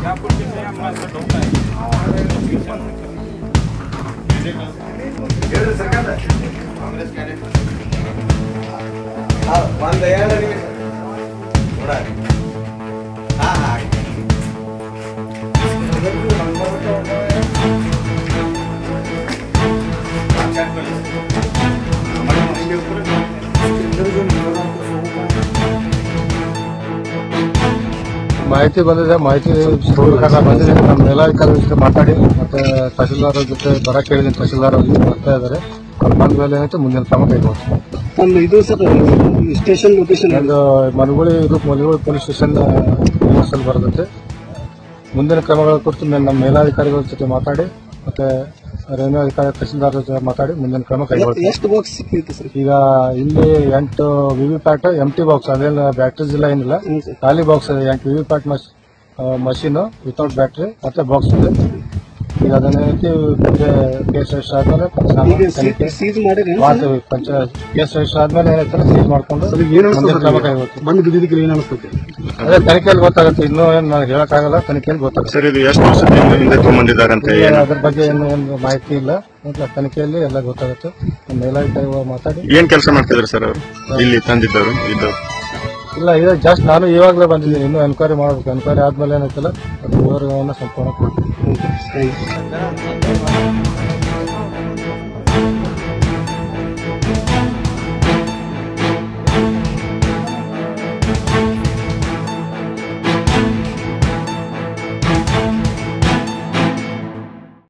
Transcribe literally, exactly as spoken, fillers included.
ಮಾಹಿತಿ ಬಂದಿದೆ. ಮಾಹಿತಿ ಬಂದಿದೆ. ನಮ್ಮ ಮೇಲಾಧಿಕಾರಿ ಜೊತೆ ಮಾತಾಡಿ ಮತ್ತೆ ತಹಸೀಲ್ದಾರ್ ಜೊತೆ ಬರಕ್ಕೆ ಹೇಳಿದ್ದೀನಿ. ತಹಸೀಲ್ದಾರ್ ಅವ್ರಿಗೆ ಬರ್ತಾ ಇದ್ದಾರೆ. ಅವ್ರು ಬಂದ ಮೇಲೆ ಏನೈತೆ ಮುಂದಿನ ಕ್ರಮ ಕೈಗೊಳ್ತೀವಿ. ಇದು ಸರ್ ಸ್ಟೇಷನ್ ಲೊಕೇಶನ್ ಒಂದು ಮನಗುಳಿ ಇದು ಮನಗುಳಿ ಪೊಲೀಸ್ ಸ್ಟೇಷನ್ ಬರುತ್ತೆ. ಮುಂದಿನ ಕ್ರಮಗಳ ಕುರಿತು ನಮ್ಮ ಮೇಲಾಧಿಕಾರಿಗಳ ಜೊತೆ ಮಾತಾಡಿ ಮತ್ತೆ ರೆವಿನ್ಯೂ ಅಧಿಕಾರಿ ತಹಸೀಲ್ದಾರ್ ಜೊತೆ ಮಾತಾಡಿ ಮುಂದಿನ ಕ್ರಮ ಕೈಗೊಳ್ತೀವಿ. ಎಷ್ಟು ಬಾಕ್ಸ್ ಸಿಕ್ಕಿತ್ತು ಸರ್? ಈಗ ಇಲ್ಲಿ ಎಂಟು ವಿವಿಪ್ಯಾಟ್ ಎಂಟಿ ಬಾಕ್ಸ್, ಅದೇನು ಬ್ಯಾಟ್ರೀಸ್ ಇಲ್ಲ ಏನಿಲ್ಲ, ಖಾಲಿ ಬಾಕ್ಸ್ ಇದೆ. ಎಂಟು ವಿವಿಪ್ಯಾಟ್ ಮಷೀನ್ ವಿತೌಟ್ ಬ್ಯಾಟ್ರಿ ಮತ್ತೆ ಬಾಕ್ಸ್ ಇದೆ. ಈಗ ಅದನ್ನೈತಿ ಕೇಸ್ ರಿಜಿಸ್ಟರ್ ಆದ್ಮೇಲೆ ಸೀಸ್ ಮಾಡಿದ್ರೆ ಕೇಸ್ ರಿಜಿಸ್ಟರ್ ಆದ್ಮೇಲೆ ಏನೈತೆ ಸೀಸ್ ಮಾಡ್ಕೊಂಡು ಕ್ರಮ ಕೈಗೊಳ್ತೀವಿ. ಬಂದು ಬಿದ್ದಿದ್ದಕ್ಕೆ ಏನು ಅನಿಸ್ತದೆ? ಅದೇ ತನಿಖೆಯಲ್ಲಿ ಗೊತ್ತಾಗುತ್ತೆ. ಇನ್ನೂ ಏನು ನಾನು ಹೇಳಕ್ಕಾಗಲ್ಲ, ತನಿಖೆಯಲ್ಲಿ ಗೊತ್ತಾಗುತ್ತೆ. ಸರ್, ಇದು ಎಷ್ಟು ವರ್ಷದಿಂದ ಹಿಂದೆ ತಗೊಂಡ್ಬಂದಿದ್ದಾರೆ ಅಂತ ಅದ್ರ ಬಗ್ಗೆ ಏನು ಒಂದು ಮಾಹಿತಿ ಇಲ್ಲ. ತನಿಖೆಯಲ್ಲಿ ಎಲ್ಲ ಗೊತ್ತಾಗುತ್ತೆ. ಮೇಲಾಧಿಕಾರಿ ಮಾತಾಡಿ ಏನ್ ಕೆಲಸ ಮಾಡ್ತಿದ್ರು ಸರ್ ಅವರು ಇಲ್ಲಿ ತಂದಿದ್ದವರು? ಇದು ಇಲ್ಲ, ಇದು ಜಸ್ಟ್ ನಾನು ಇವಾಗಲೇ ಬಂದಿದ್ದೀನಿ. ಇನ್ನೂ ಎನ್ಕ್ವೈರಿ ಮಾಡಬೇಕು. ಎನ್ಕ್ವೈರಿ ಆದ್ಮೇಲೆ ಏನೈತಲ್ಲ ಅದು ವಿವರವನ್ನು ಸಂಪೂರ್ಣ ಕೊಡ್ತೀನಿ.